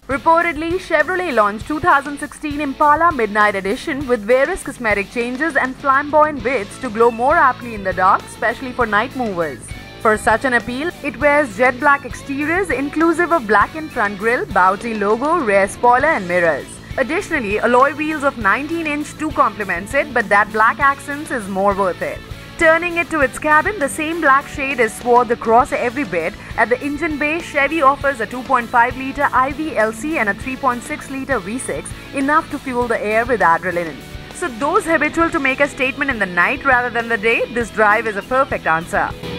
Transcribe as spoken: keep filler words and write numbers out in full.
Reportedly, Chevrolet launched two thousand sixteen Impala Midnight Edition with various cosmetic changes and flamboyant bits to glow more aptly in the dark, especially for night movers. For such an appeal, it wears jet black exteriors inclusive of blackened front grille, Bauti logo, rear spoiler and mirrors. Additionally, alloy wheels of nineteen inch too complements it, but that black accents is more worth it. Turning it to its cabin, the same black shade is swathed across every bit. At the engine bay, Chevy offers a two point five litre I V L C and a three point six litre V six, enough to fuel the air with adrenaline. So those habitual to make a statement in the night rather than the day, this drive is a perfect answer.